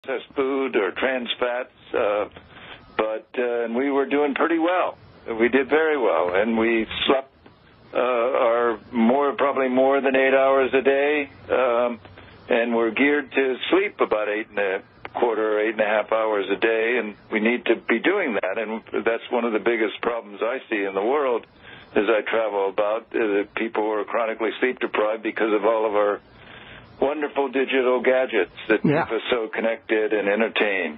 processed food or trans fats, and we were doing pretty well. We did very well, and we slept probably more than 8 hours a day, and we're geared to sleep about 8.25 hours a day, and we need to be doing that. And that's one of the biggest problems I see in the world as I travel about, people who are chronically sleep deprived because of all of our wonderful digital gadgets that keep us so connected and entertained.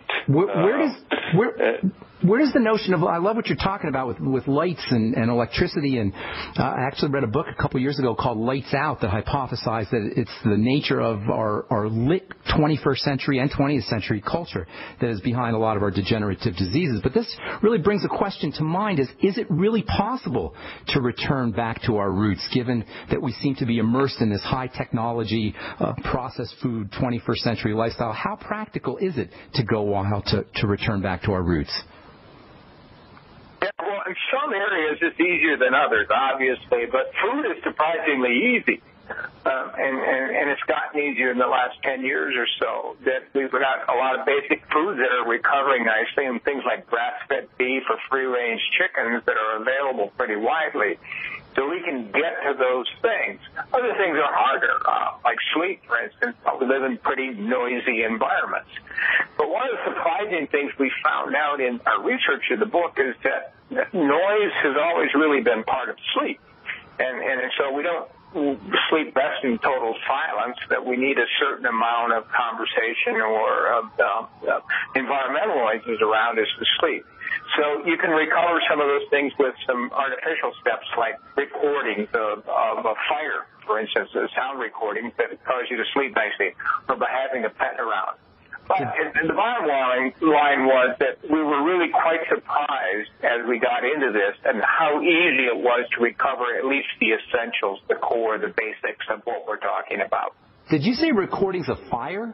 Where does the notion of, I love what you're talking about with lights and electricity, and I actually read a book a couple years ago called Lights Out that hypothesized that it's the nature of our lit 21st century and 20th century culture that is behind a lot of our degenerative diseases. But this really brings a question to mind: is it really possible to return back to our roots, given that we seem to be immersed in this high technology, processed food, 21st century lifestyle? How practical is it to go wild, to return back to our roots? Yeah, well, in some areas it's easier than others, obviously, but food is surprisingly easy. And it's gotten easier in the last 10 years or so, that we've got a lot of basic foods that are recovering nicely, and things like grass-fed beef or free-range chickens that are available pretty widely. So we can get to those things. Other things are harder, like sleep, for instance. We live in pretty noisy environments. But one of the surprising things we found out in our research in the book is that noise has always really been part of sleep. And so we don't sleep best in total silence, that we need a certain amount of conversation or of environmental noises around us to sleep. So you can recover some of those things with some artificial steps, like recordings of a fire, for instance, a sound recording that cause you to sleep nicely, or by having a pet around. But the bottom line was that we were really quite surprised as we got into this and how easy it was to recover at least the essentials, the core, the basics of what we're talking about. Did you say recordings of fire?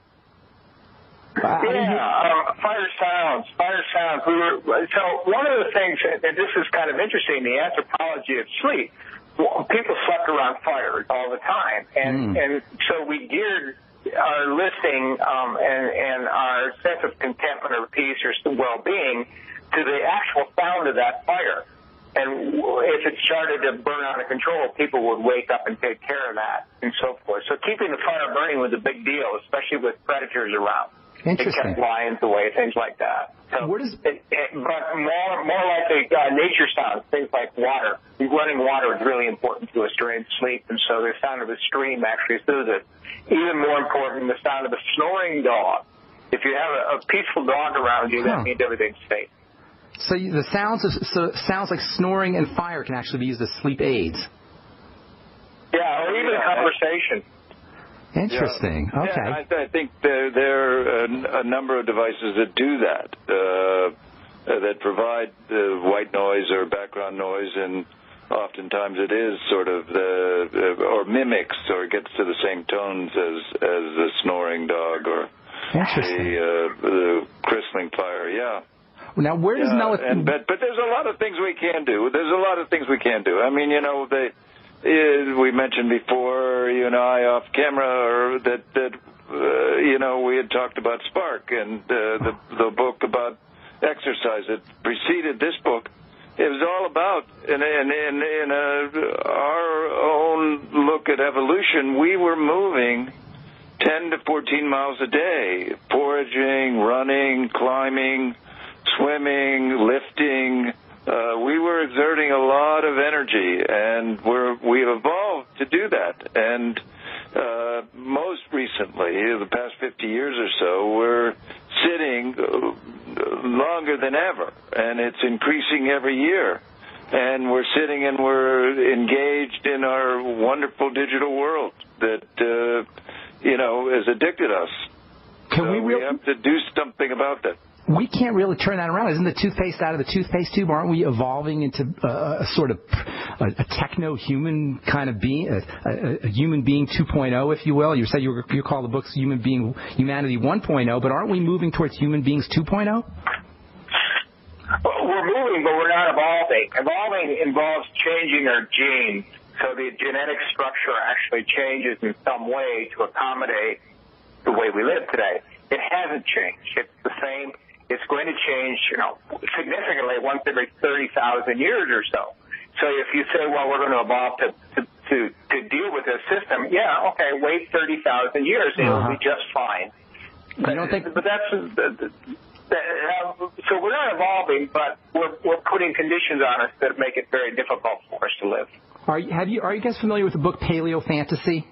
Fire sounds. So one of the things, and this is kind of interesting, the anthropology of sleep, people slept around fires all the time. And so we geared our listening and our sense of contentment or peace or well-being to the actual sound of that fire. And if it started to burn out of control, people would wake up and take care of that and so forth. So keeping the fire burning was a big deal, especially with predators around. Interesting. It kept lions away, things like that. So, but more likely nature sounds, things like water. Running water is really important to us during sleep, and so the sound of a stream actually soothes it. Even more important, the sound of a snoring dog. If you have a peaceful dog around you, that means everything's safe. So the sounds like snoring and fire can actually be used as sleep aids. Yeah, or even conversation. Interesting. Yeah. Okay. Yeah, I think there are a number of devices that do that, that provide white noise or background noise, and oftentimes it is sort of or mimics or gets to the same tones as the snoring dog or the crystalline fire. Yeah. Now, where does melatonin? But there's a lot of things we can do. I mean, we mentioned before, you and I off camera, that we had talked about Spark and the book about exercise that preceded this book. It was all about, in our own look at evolution, we were moving 10 to 14 miles a day, foraging, running, climbing, swimming, lifting. We were exerting a lot of energy, and we've evolved to do that. And most recently, the past 50 years or so, we're sitting longer than ever, and it's increasing every year. And we're sitting and we're engaged in our wonderful digital world that, has addicted us. We have to do something about that. We can't really turn that around. Isn't the toothpaste out of the toothpaste tube? Aren't we evolving into a sort of a techno-human kind of being, a human being 2.0, if you will? You said you call the books Humanity 1.0, but aren't we moving towards human beings 2.0? Well, we're moving, but we're not evolving. Evolving involves changing our genes, so the genetic structure actually changes in some way to accommodate the way we live today. It hasn't changed. It's the same. It's going to change, significantly once every 30,000 years or so. So if you say, well, we're going to evolve to deal with this system, yeah, okay, wait 30,000 years, it'll be just fine. I don't think. But that's. So we're not evolving, but we're putting conditions on us that make it very difficult for us to live. Are you guys familiar with the book Paleo Fantasy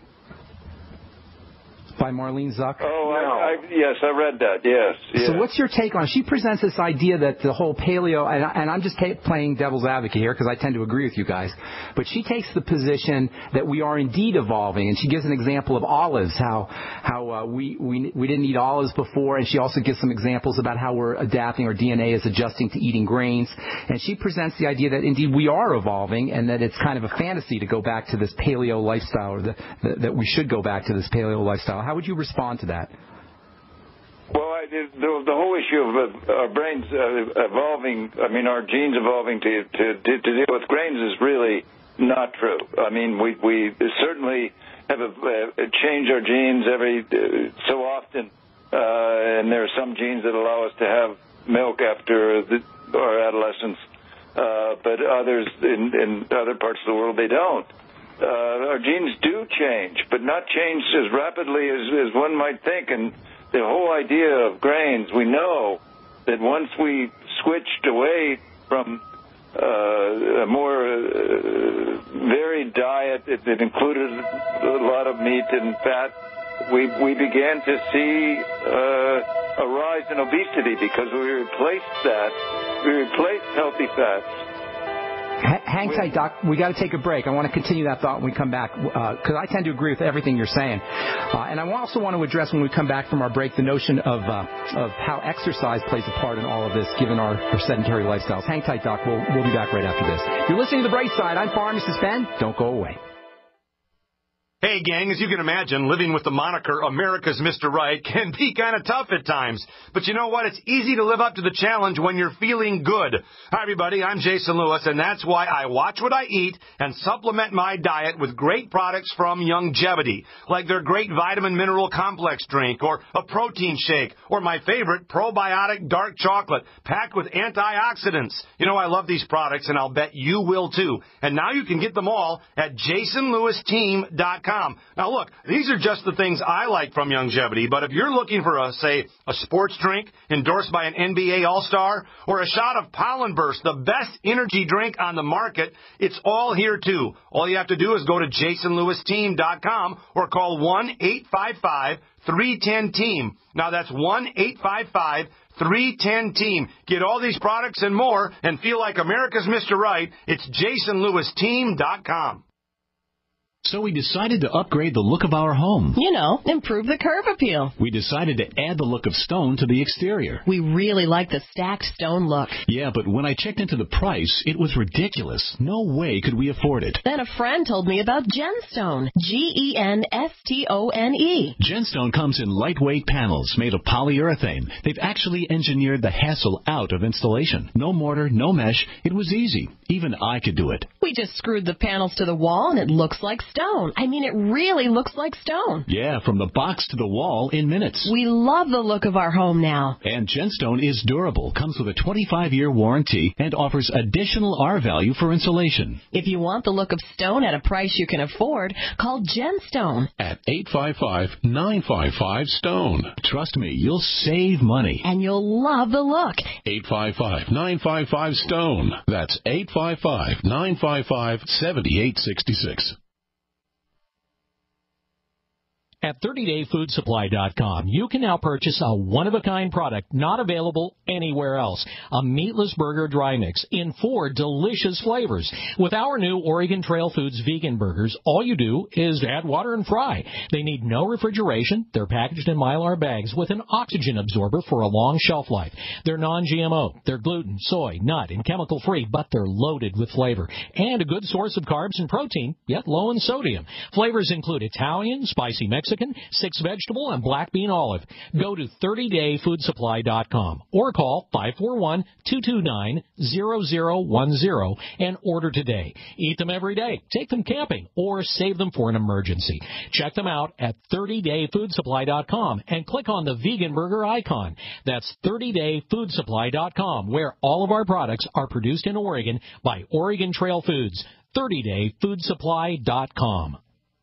by Marlene Zuck? Oh, yes, I read that. Yes. So what's your take on it? She presents this idea that the whole paleo, and I'm just playing devil's advocate here because I tend to agree with you guys, but she takes the position that we are indeed evolving, and she gives an example of olives, how we didn't eat olives before, and she also gives some examples about how we're adapting, our DNA is adjusting to eating grains, and she presents the idea that indeed we are evolving and that it's kind of a fantasy to go back to this paleo lifestyle, or that we should go back to this paleo lifestyle. How would you respond to that? Well, the whole issue of our brains evolving, our genes evolving to deal with grains is really not true. We certainly have change our genes every so often, and there are some genes that allow us to have milk after our adolescence, but others in other parts of the world they don't. Our genes do change, but not change as rapidly as one might think. And the whole idea of grains, we know that once we switched away from a more varied diet that included a lot of meat and fat, we began to see a rise in obesity because we replaced healthy fats. Hang tight, Doc. We got to take a break. I want to continue that thought when we come back because I tend to agree with everything you're saying. And I also want to address when we come back from our break the notion of how exercise plays a part in all of this, given our sedentary lifestyles. Hang tight, Doc. We'll be back right after this. You're listening to The Bright Side. I'm Pharmacist Ben. Don't go away. Hey, gang, as you can imagine, living with the moniker America's Mr. Right can be kind of tough at times. But you know what? It's easy to live up to the challenge when you're feeling good. Hi, everybody. I'm Jason Lewis, and that's why I watch what I eat and supplement my diet with great products from Youngevity, like their great vitamin mineral complex drink or a protein shake or my favorite probiotic dark chocolate packed with antioxidants. You know, I love these products, and I'll bet you will, too. And now you can get them all at jasonlewisteam.com. Now, look, these are just the things I like from Youngevity, but if you're looking for, a sports drink endorsed by an NBA All-Star or a shot of Pollen Burst, the best energy drink on the market, it's all here, too. All you have to do is go to jasonlewisteam.com or call 1-855-310-TEAM. Now, that's 1-855-310-TEAM. Get all these products and more and feel like America's Mr. Right. It's jasonlewisteam.com. So we decided to upgrade the look of our home. You know, improve the curb appeal. We decided to add the look of stone to the exterior. We really like the stacked stone look. Yeah, but when I checked into the price, it was ridiculous. No way could we afford it. Then a friend told me about Genstone. Genstone. Genstone comes in lightweight panels made of polyurethane. They've actually engineered the hassle out of installation. No mortar, no mesh. It was easy. Even I could do it. We just screwed the panels to the wall and it looks like stone. I mean, it really looks like stone. Yeah, from the box to the wall in minutes. We love the look of our home now. And Genstone is durable, comes with a 25-year warranty, and offers additional R-value for insulation. If you want the look of stone at a price you can afford, call Genstone at 855-955-STONE. Trust me, you'll save money. And you'll love the look. 855-955-STONE. That's 855-955-7866. At 30dayfoodsupply.com, you can now purchase a one-of-a-kind product not available anywhere else. A meatless burger dry mix in 4 delicious flavors. With our new Oregon Trail Foods vegan burgers, all you do is add water and fry. They need no refrigeration. They're packaged in Mylar bags with an oxygen absorber for a long shelf life. They're non-GMO. They're gluten, soy, nut, and chemical-free, but they're loaded with flavor. And a good source of carbs and protein, yet low in sodium. Flavors include Italian, spicy Mexican, Mexican, 6 vegetable, and black bean olive. Go to 30dayfoodsupply.com or call 541-229-0010 and order today. Eat them every day, take them camping, or save them for an emergency. Check them out at 30dayfoodsupply.com and click on the vegan burger icon. That's 30dayfoodsupply.com, where all of our products are produced in Oregon by Oregon Trail Foods. 30dayfoodsupply.com.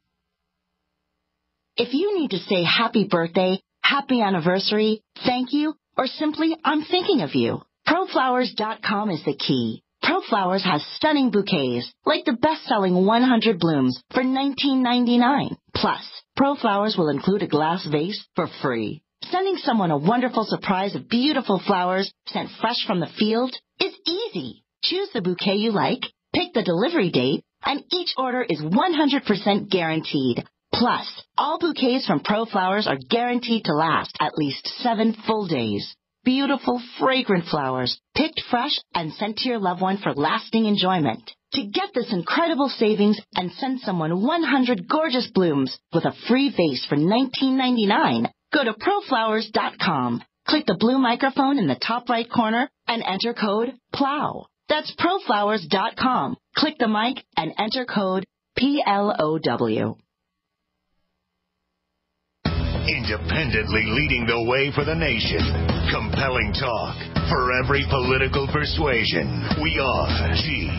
If you need to say happy birthday, happy anniversary, thank you, or simply I'm thinking of you, ProFlowers.com is the key. ProFlowers has stunning bouquets, like the best-selling 100 blooms for $19.99. Plus, ProFlowers will include a glass vase for free. Sending someone a wonderful surprise of beautiful flowers sent fresh from the field is easy. Choose the bouquet you like, pick the delivery date, and each order is 100% guaranteed. Plus, all bouquets from ProFlowers are guaranteed to last at least 7 full days. Beautiful, fragrant flowers, picked fresh and sent to your loved one for lasting enjoyment. To get this incredible savings and send someone 100 gorgeous blooms with a free vase for $19.99, go to ProFlowers.com. Click the blue microphone in the top right corner and enter code PLOW. That's ProFlowers.com. Click the mic and enter code PLOW. Independently leading the way for the nation. Compelling talk for every political persuasion. We are G.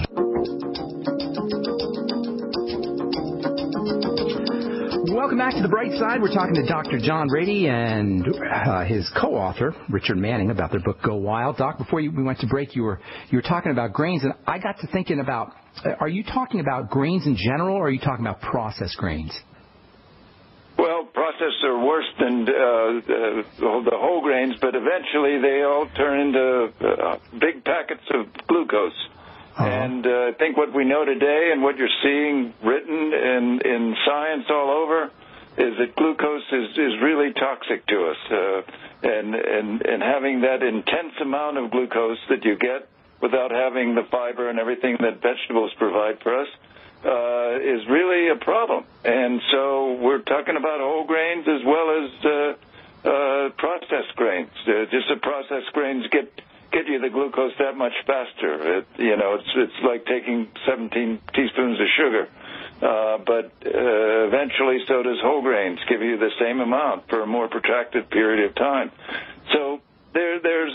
Welcome back to The Bright Side. We're talking to Dr. John Rady and his co-author, Richard Manning, about their book, Go Wild. Doc, before we went to break, you were talking about grains, and I got to thinking about, are you talking about grains in general, or are you talking about processed grains? Well, processed are worse than the whole grains, but eventually they all turn into big packets of glucose. And I think what we know today and what you're seeing written in science all over is that glucose is really toxic to us. And having that intense amount of glucose that you get without having the fiber and everything that vegetables provide for us is really a problem. And so we're talking about whole grains as well as processed grains. Just the processed grains get you the glucose that much faster. It's like taking 17 teaspoons of sugar. But eventually so does whole grains, give you the same amount for a more protracted period of time. So there's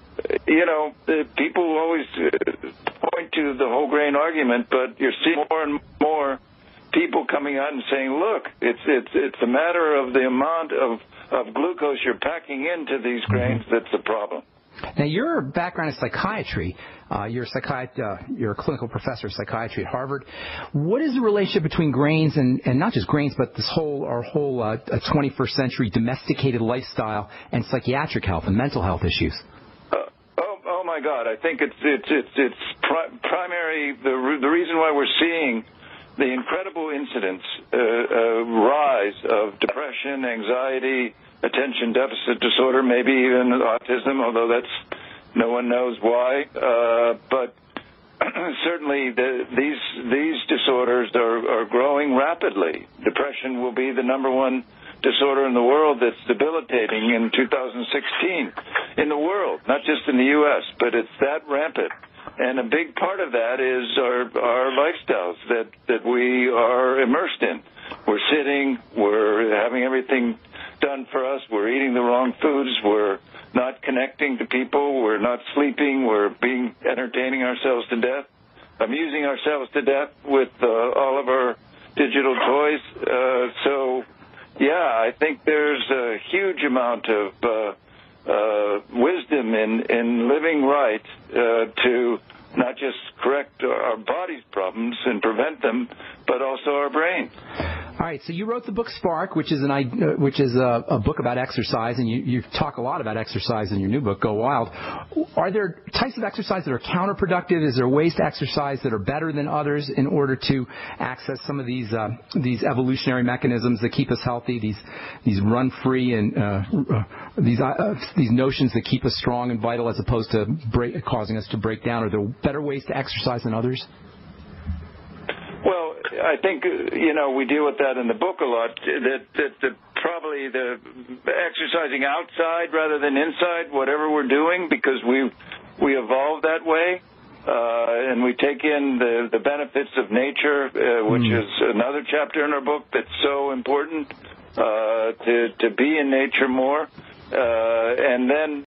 people always point to the whole grain argument, but you're seeing more and more people coming out and saying, look, it's a matter of the amount of glucose you're packing into these grains that's the problem. Now, your background is psychiatry. You're a clinical professor of psychiatry at Harvard. What is the relationship between grains and not just grains, but our whole 21st century domesticated lifestyle and psychiatric health and mental health issues? Oh my God! I think it's primary. The reason why we're seeing the incredible incidence rise of depression, anxiety, attention deficit disorder, maybe even autism, although no one knows why. But certainly these disorders are growing rapidly. Depression will be the number one disorder in the world that's debilitating in 2016 in the world, not just in the U.S., but it's that rampant. And a big part of that is our lifestyles that we are immersed in. We're sitting, we're having everything done for us, we're eating the wrong foods, we're not connecting to people, we're not sleeping, we're entertaining ourselves to death, amusing ourselves to death with all of our digital toys. I think there's a huge amount of wisdom in living right to not just correct our body's problems and prevent them, but also our brain. All right, so you wrote the book Spark, which is a book about exercise, and you talk a lot about exercise in your new book, Go Wild. Are there types of exercise that are counterproductive? Is there ways to exercise that are better than others in order to access some of these evolutionary mechanisms that keep us healthy? These run-free and these notions that keep us strong and vital, as opposed to causing us to break down. Are there better ways to exercise than others? Well, I think, we deal with that in the book a lot, that probably the exercising outside rather than inside, whatever we're doing, because we evolved that way. And we take in the benefits of nature, which is another chapter in our book that's so important, to be in nature more. And then